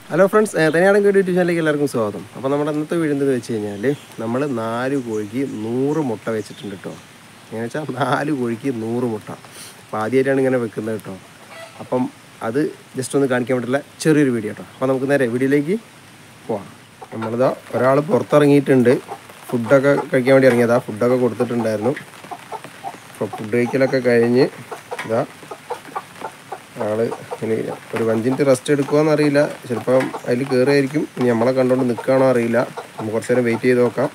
Hello friends, തന്നെയാണെങ്കിൽ YouTube ചാനലിലേക്ക് എല്ലാവർക്കും സ്വാഗതം. അപ്പോൾ നമ്മുടെ അന്നത്തെ വീഡിയോ എന്താണെന്ന് വെച്ച് കഴിഞ്ഞാൽ നമ്മൾ 4 കോഴിക്ക് 100 മുട്ട വെച്ചിട്ടുണ്ട് കേട്ടോ. എങ്ങനെ വെച്ചാൽ 4 കോഴിക്ക് 100 മുട്ട. അപ്പോൾ ആദ്യമായിട്ടാണ് ഇങ്ങനെ വെക്കുന്നത് കേട്ടോ. അപ്പം അത് ജസ്റ്റ് ഒന്ന് കാണിക്കാൻ വേണ്ടിയിട്ടുള്ള ചെറിയൊരു വീഡിയോ കേട്ടോ. അപ്പോൾ നമുക്ക് നേരെ വീഡിയോയിലേക്ക് പോവാം. നമ്മളിതാ ഒരാൾ പുറത്തിറങ്ങിയിട്ടുണ്ട്, ഫുഡൊക്കെ കഴിക്കാൻ വേണ്ടി ഇറങ്ങിയതാ. ഫുഡൊക്കെ കൊടുത്തിട്ടുണ്ടായിരുന്നു. അപ്പോൾ ഫുഡ് കഴിക്കലൊക്കെ കഴിഞ്ഞ് ഇതാ ആള് ഇനി ഒരു 5 മിനിറ്റ് റെസ്റ്റ് എടുക്കുമോയെന്നറിയില്ല. ചിലപ്പം അതിൽ കയറിയായിരിക്കും. ഇനി നമ്മളെ കണ്ടുകൊണ്ട് നിൽക്കുകയാണോ അറിയില്ല. നമുക്ക് കുറച്ച് നേരം വെയിറ്റ് ചെയ്ത് നോക്കാം.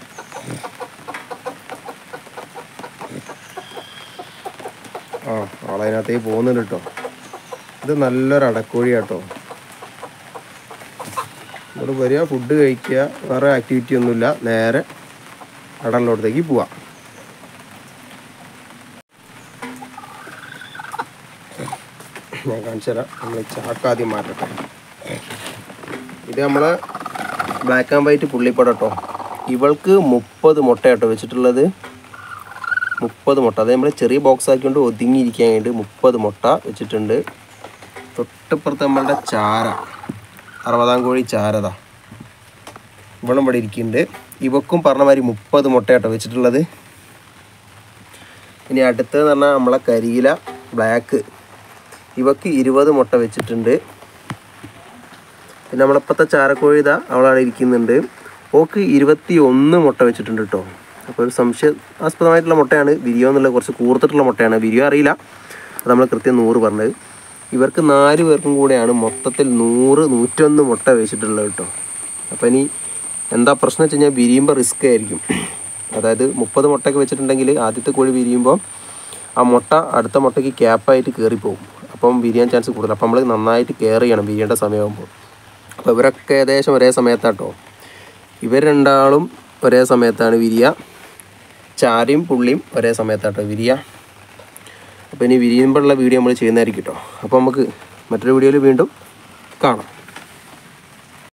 ആളതിനകത്തേക്ക് പോകുന്നുണ്ട് കേട്ടോ. ഇത് നല്ലൊരു അടക്കോഴി കേട്ടോ. ഇവിടെ വരിക, ഫുഡ് കഴിക്കുക, വേറെ ആക്ടിവിറ്റി ഒന്നുമില്ല. നേരെ അടലിലോടത്തേക്ക് പോവാം. ഞാൻ കാണിച്ചു തരാം. നമ്മൾ ചാക്ക് ആദ്യം മാറ്റട്ടെ. ഇത് നമ്മൾ ബ്ലാക്ക് ആൻഡ് വൈറ്റ് പുള്ളിപ്പട കേട്ടോ. ഇവൾക്ക് 30 മുട്ട കേട്ടോ വെച്ചിട്ടുള്ളത്. 30 മുട്ട. അത് നമ്മൾ ചെറിയ ബോക്സ് ആക്കിക്കൊണ്ട് ഒതുങ്ങിയിരിക്കാൻ വേണ്ടി 30 മുട്ട വെച്ചിട്ടുണ്ട്. തൊട്ടിപ്പുറത്ത് നമ്മളുടെ ചാര, 60-ാം കോഴി ചാരതാ ഇവളും ഇവിടെ ഇരിക്കുന്നുണ്ട്. ഇവക്കും പറഞ്ഞ മാതിരി 30 മുട്ട കേട്ടോ വെച്ചിട്ടുള്ളത്. ഇനി അടുത്തതെന്ന് പറഞ്ഞാൽ നമ്മളെ കരിയില ബ്ലാക്ക്, ഇവക്ക് 20 മുട്ട വെച്ചിട്ടുണ്ട്. പിന്നെ നമ്മളിപ്പോഴത്തെ ചാരക്കോഴി ഇതാ അവളവിടെ ഇരിക്കുന്നുണ്ട്. ഓക്ക് 21 മുട്ട വെച്ചിട്ടുണ്ട് കേട്ടോ. അപ്പോൾ ഒരു സംശയാസ്പദമായിട്ടുള്ള മുട്ടയാണ്. വിരിയോ എന്നുള്ള കുറച്ച് കൂർത്തിട്ടുള്ള മുട്ടയാണ്. വിരിയോ അറിയില്ല, അത് നമ്മൾ കൃത്യം 100 പറഞ്ഞത്. ഇവർക്ക് 4 പേർക്കും കൂടെയാണ് മൊത്തത്തിൽ 101 മുട്ട വെച്ചിട്ടുള്ളത് കേട്ടോ. അപ്പോൾ ഇനി എന്താ പ്രശ്നം വെച്ച് കഴിഞ്ഞാൽ വിരിയുമ്പോൾ റിസ്ക് ആയിരിക്കും. അതായത് 30 മുട്ടയൊക്കെ വെച്ചിട്ടുണ്ടെങ്കിൽ ആദ്യത്തെ കോഴി വിരിയുമ്പോൾ ആ മുട്ട അടുത്ത മുട്ടയ്ക്ക് ക്യാപ്പായിട്ട് കയറിപ്പോകും. അപ്പം വിരിയാൻ ചാൻസ് കൂടുതൽ. അപ്പം നമ്മൾ നന്നായിട്ട് കെയർ ചെയ്യണം വിരിയേണ്ട സമയമാകുമ്പോൾ. അപ്പോൾ ഇവരൊക്കെ ഏകദേശം ഒരേ സമയത്താട്ടോ. ഇവർ രണ്ടാളും ഒരേ സമയത്താണ് വിരിയുക. ചാരയും പുള്ളിയും ഒരേ സമയത്താട്ടോ വിരിയുക. അപ്പോൾ ഇനി വിരിയുമ്പോഴുള്ള വീഡിയോ നമ്മൾ ചെയ്യുന്നതായിരിക്കും കേട്ടോ. അപ്പോൾ നമുക്ക് മറ്റൊരു വീഡിയോയിൽ വീണ്ടും കാണാം.